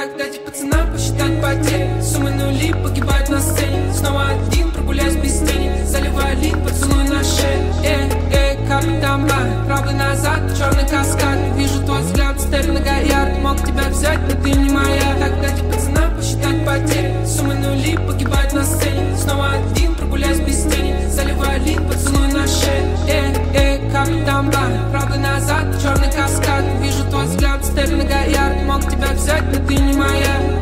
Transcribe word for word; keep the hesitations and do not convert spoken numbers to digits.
Так дайте пацанам посчитать потери. Суммы нули погибают на сцене. Снова один, прогуляюсь без тени. Заливаю лик, поцелуй на шею. Эй, эй, капитан Ба, правый назад, черный каскад. Вижу твой взгляд, стерлинга ярд. Мог тебя взять, но ты не моя. Так дайте пацанам посчитать потери. Суммы нули погибают на сцене. Снова один, прогуляюсь без тени. Заливаю лик, поцелуй на шею. Эй, эй, капитан Ба, правый назад, черный каскад. Вижу твой взгляд, стерлинга ярд. Мог тебя взять, но ты не моя.